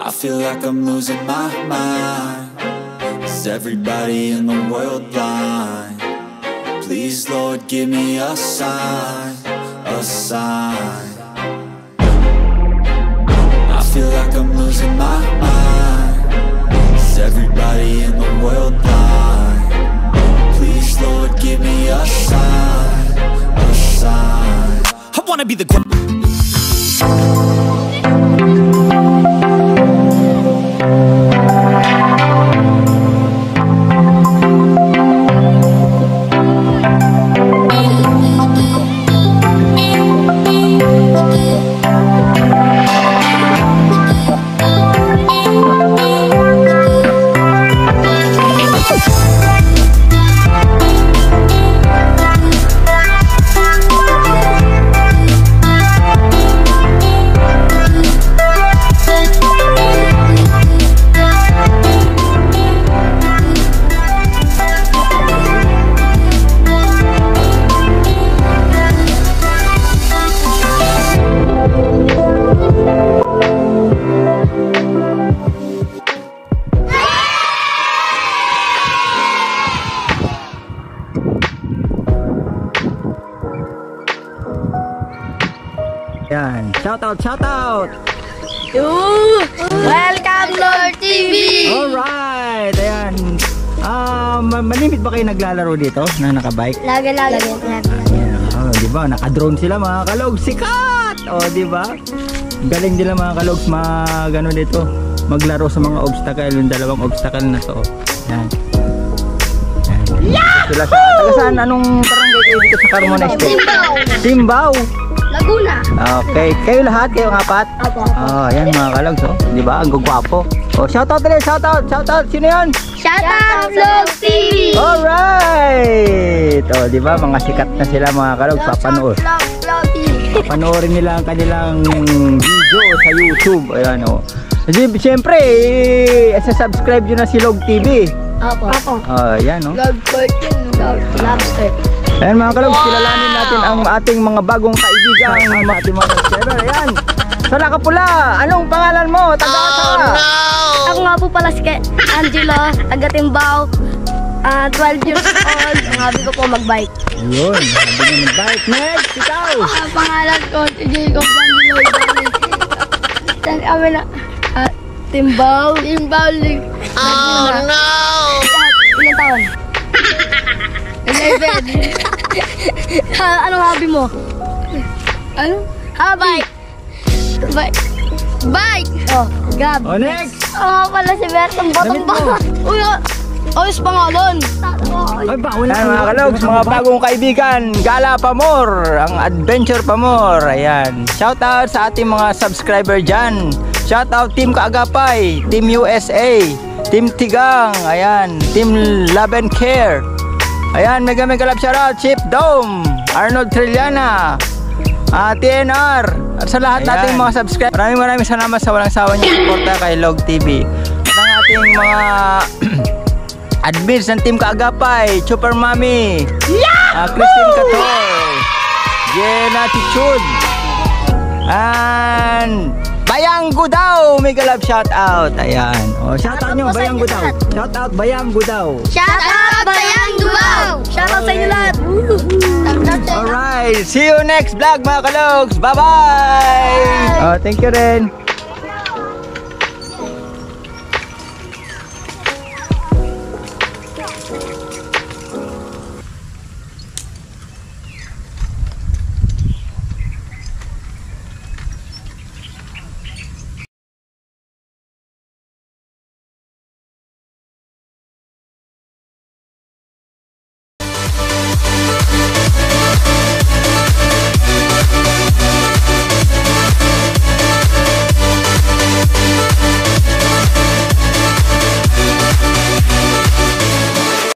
I feel like I'm losing my mind. Is everybody in the world blind? Please, Lord, give me a sign, a sign. I feel like I'm losing my mind. Is everybody in the world blind? Please, Lord, give me a sign, a sign. I wanna be the Yan, shout out. Welcome Lord TV. Alright, ayan. Malimit ba kayo naglalaro dito na nakabike? Lagi. Ayan, di ba? Naka-drone sila mga kalogs. Sikat! Di ba? Galing nila mga kalogs magano dito. Maglaro sa mga obstacle, yung dalawang obstacle na to. Yan. Sila sa taga-saan? Anong barangay kayo dito sa Carmona State? Simbao. Laguna. Okay, kayo lahat, kayong apat? Apo. Yan mga kalogs, di ba? Ang gugwapo. Shoutout rin, shoutout. Sino yan? Shoutout Vlog TV. Alright! Di ba? Mga sikat na sila mga kalogs. Vlog TV. Panoorin nila ang kanilang video sa YouTube. Ayan, Siyempre, subscribe nyo na si Log TV. Apo. Yan, Vlog 14. Lobster. Ayan mga kalogs, kilalanin natin ang ating mga bagong kaibigan, ang ating mga subscriber. Ayan, sa Nakapula, anong pangalan mo? Taga-asa? Ako nga po pala si Angelo, taga Timbao, 12 years old. Ang habi ko po mag-bike. Ayun, sabi niya mag-bike. Next, ikaw! Ang pangalan ko si Jacob Angelo. Saan kami na? Timbao. Oh no! Ilan taon? 11. Anong hobby mo? Ano? Bike. Gab. Next! Pala si Bertong Batong. Uy, ayos pangalan. Ayan mga kalogs, mga bagong kaibigan, Gala Pamor, ang Adventure Pamor. Ayan, shoutout sa ating mga subscriber dyan. Shoutout Team Kaagapay, Team USA, Team Tigang, ayan, Team Love and Care. Ayan, mega love shoutout, Chip Dome, Arnold Trilliana, TNR, at sa lahat nating mga subscriber. Maraming salamat sa walang sawa niyong suporta kay Log TV. At ang ating mga admins ng Team Kaagapay, Super Mami, Christine Catoy, Jenna Tichud, and Bayang Gudaw, mega love shoutout. Ayan, shoutout nyo Bayang Gudaw. Shoutout Bayang Gudaw. Shoutout Bayang Gudaw. Shoutout sa inyo lahat. Alright, see you next vlog mga kalogs. Bye bye. Thank you rin.